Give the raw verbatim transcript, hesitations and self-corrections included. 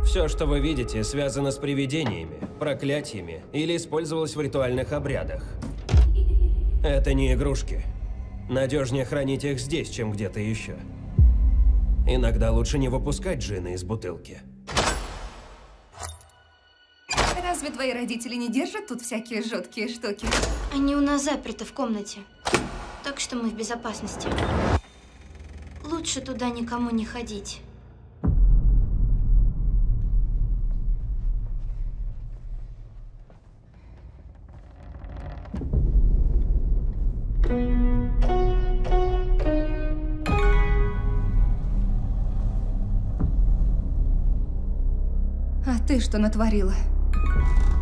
Все, что вы видите, связано с привидениями, проклятиями или использовалось в ритуальных обрядах. Это не игрушки. Надежнее хранить их здесь, чем где-то еще. Иногда лучше не выпускать джина из бутылки. Разве твои родители не держат тут всякие жуткие штуки? Они у нас заперты в комнате, так что мы в безопасности. Лучше туда никому не ходить. А ты что натворила?